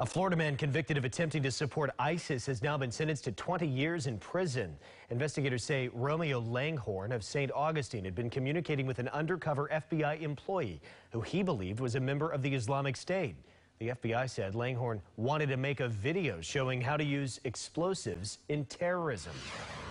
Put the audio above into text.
A Florida man convicted of attempting to support ISIS has now been sentenced to 20 years in prison. Investigators say Romeo Langhorne of St. Augustine had been communicating with an undercover FBI employee who he believed was a member of the Islamic State. The FBI said Langhorne wanted to make a video showing how to use explosives in terrorism.